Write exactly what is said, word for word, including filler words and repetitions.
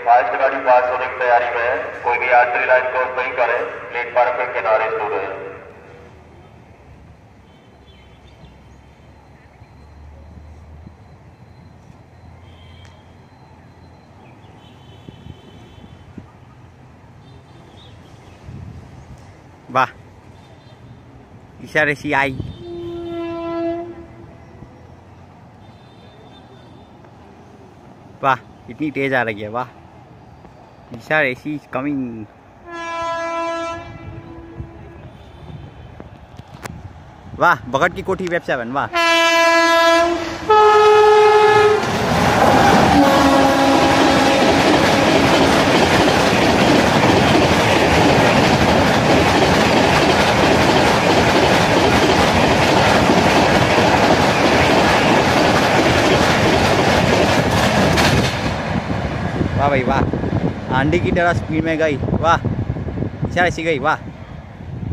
Fast गाड़ी पास होने की तैयारी में है। कोई भी आर्टरी लाइन क्रॉस नहीं करे, प्लेटफार्म के किनारे स्टोर है। वाह, इशारे सी आई। वाह, इतनी तेज आ रही है। वाह, इशारे सी कमिंग। वाह, बगट की कोठी वेब सेवन। वाह, वाह भाई वाह, आंधी की तरह स्पीड में गई। वाह, इशारे सी गई। वाह।